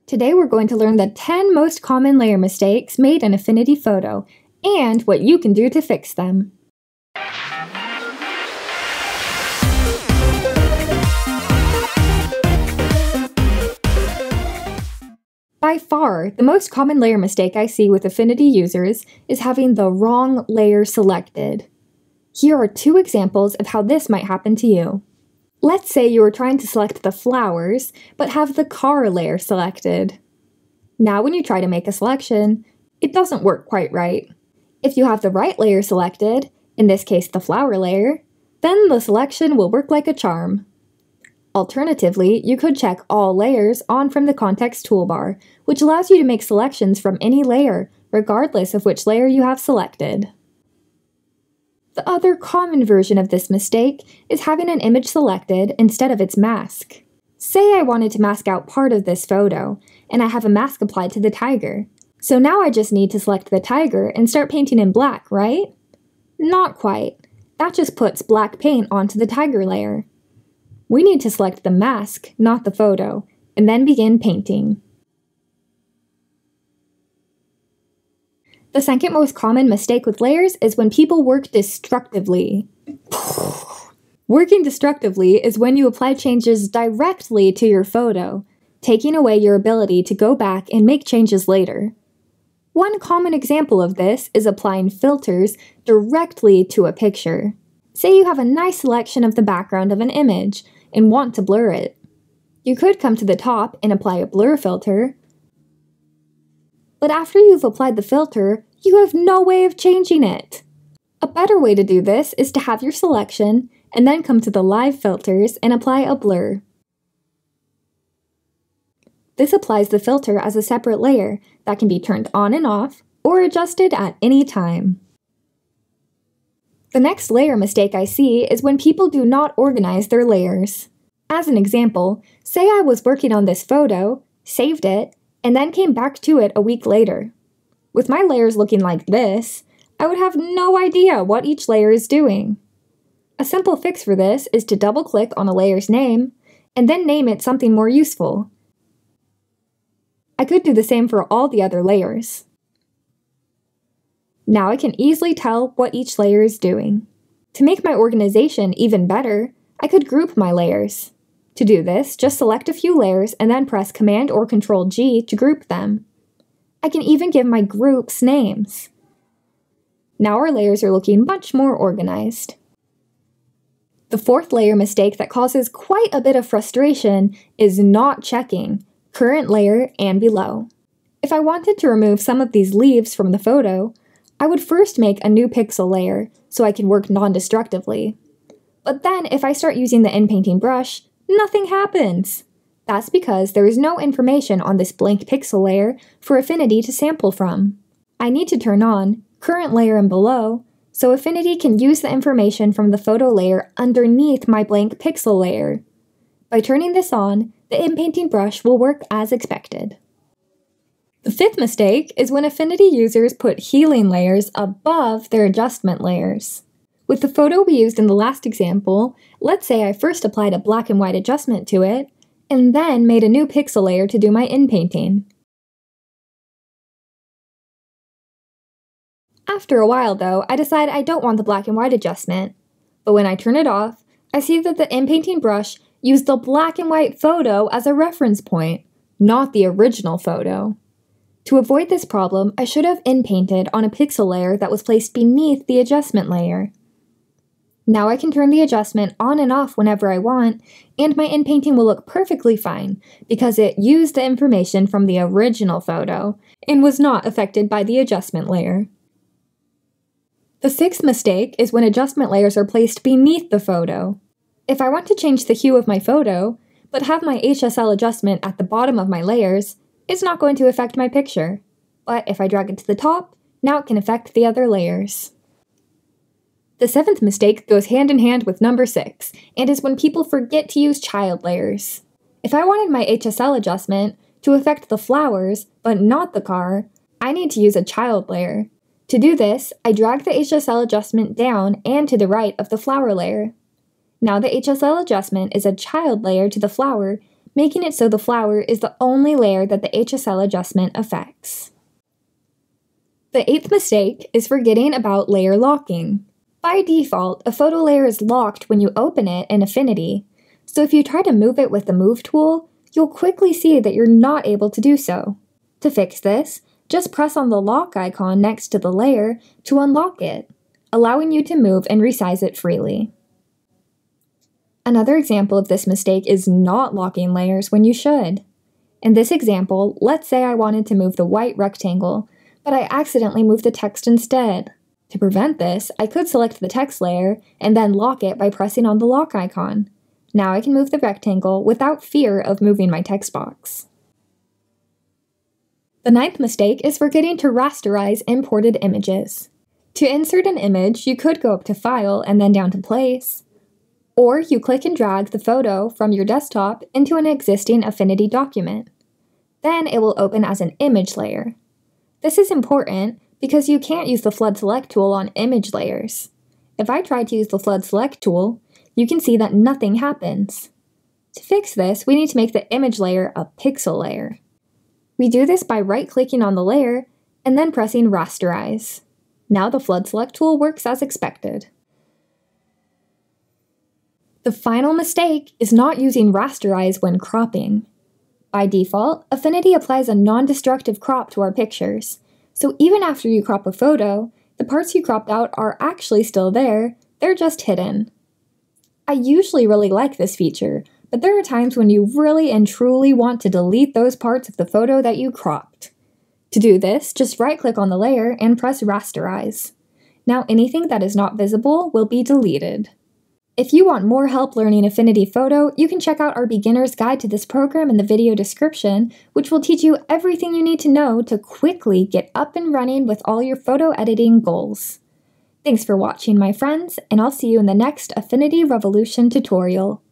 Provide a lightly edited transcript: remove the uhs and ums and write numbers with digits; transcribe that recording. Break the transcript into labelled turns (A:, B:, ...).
A: Today we're going to learn the 10 most common layer mistakes made in Affinity Photo and what you can do to fix them. By far, the most common layer mistake I see with Affinity users is having the wrong layer selected. Here are two examples of how this might happen to you. Let's say you are trying to select the flowers, but have the car layer selected. Now when you try to make a selection, it doesn't work quite right. If you have the right layer selected, in this case the flower layer, then the selection will work like a charm. Alternatively, you could check All Layers on from the Context toolbar, which allows you to make selections from any layer, regardless of which layer you have selected. The other common version of this mistake is having an image selected instead of its mask. Say I wanted to mask out part of this photo, and I have a mask applied to the tiger. So now I just need to select the tiger and start painting in black, right? Not quite. That just puts black paint onto the tiger layer. We need to select the mask, not the photo, and then begin painting. The second most common mistake with layers is when people work destructively. Working destructively is when you apply changes directly to your photo, taking away your ability to go back and make changes later. One common example of this is applying filters directly to a picture. Say you have a nice selection of the background of an image and want to blur it. You could come to the top and apply a blur filter, but after you've applied the filter, you have no way of changing it. A better way to do this is to have your selection and then come to the live filters and apply a blur. This applies the filter as a separate layer that can be turned on and off or adjusted at any time. The next layer mistake I see is when people do not organize their layers. As an example, say I was working on this photo, saved it, and then came back to it a week later. With my layers looking like this, I would have no idea what each layer is doing. A simple fix for this is to double-click on a layer's name, and then name it something more useful. I could do the same for all the other layers. Now I can easily tell what each layer is doing. To make my organization even better, I could group my layers. To do this, just select a few layers and then press Command or Ctrl-G to group them. I can even give my groups names. Now our layers are looking much more organized. The fourth layer mistake that causes quite a bit of frustration is not checking Current Layer and Below. If I wanted to remove some of these leaves from the photo, I would first make a new pixel layer so I can work non-destructively. But then if I start using the inpainting brush, nothing happens. That's because there is no information on this blank pixel layer for Affinity to sample from. I need to turn on Current Layer and Below so Affinity can use the information from the photo layer underneath my blank pixel layer. By turning this on, the inpainting brush will work as expected. The fifth mistake is when Affinity users put healing layers above their adjustment layers. With the photo we used in the last example, let's say I first applied a black and white adjustment to it, and then made a new pixel layer to do my inpainting. After a while though, I decide I don't want the black and white adjustment, but when I turn it off, I see that the inpainting brush used the black and white photo as a reference point, not the original photo. To avoid this problem, I should have inpainted on a pixel layer that was placed beneath the adjustment layer. Now I can turn the adjustment on and off whenever I want, and my inpainting will look perfectly fine because it used the information from the original photo and was not affected by the adjustment layer. The sixth mistake is when adjustment layers are placed beneath the photo. If I want to change the hue of my photo, but have my HSL adjustment at the bottom of my layers, it's not going to affect my picture. But if I drag it to the top, now it can affect the other layers. The seventh mistake goes hand in hand with number 6, and is when people forget to use child layers. If I wanted my HSL adjustment to affect the flowers, but not the car, I need to use a child layer. To do this, I drag the HSL adjustment down and to the right of the flower layer. Now the HSL adjustment is a child layer to the flower making it so the flower is the only layer that the HSL adjustment affects. The 8th mistake is forgetting about layer locking. By default, a photo layer is locked when you open it in Affinity, so if you try to move it with the Move tool, you'll quickly see that you're not able to do so. To fix this, just press on the lock icon next to the layer to unlock it, allowing you to move and resize it freely. Another example of this mistake is not locking layers when you should. In this example, let's say I wanted to move the white rectangle, but I accidentally moved the text instead. To prevent this, I could select the text layer and then lock it by pressing on the lock icon. Now I can move the rectangle without fear of moving my text box. The 9th mistake is forgetting to rasterize imported images. To insert an image, you could go up to File and then down to Place, or you click and drag the photo from your desktop into an existing Affinity document. Then it will open as an image layer. This is important because you can't use the Flood Select tool on image layers. If I try to use the Flood Select tool, you can see that nothing happens. To fix this, we need to make the image layer a pixel layer. We do this by right-clicking on the layer and then pressing Rasterize. Now the Flood Select tool works as expected. The final mistake is not using Rasterize when cropping. By default, Affinity applies a non-destructive crop to our pictures, so even after you crop a photo, the parts you cropped out are actually still there, they're just hidden. I usually really like this feature, but there are times when you really and truly want to delete those parts of the photo that you cropped. To do this, just right-click on the layer and press Rasterize. Now anything that is not visible will be deleted. If you want more help learning Affinity Photo, you can check out our beginner's guide to this program in the video description, which will teach you everything you need to know to quickly get up and running with all your photo editing goals. Thanks for watching, my friends, and I'll see you in the next Affinity Revolution tutorial.